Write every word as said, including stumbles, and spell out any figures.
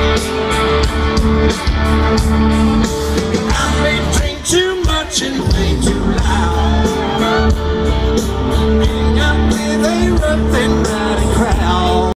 I may drink too much and play too loud, hang out with a rough and rowdy crowd.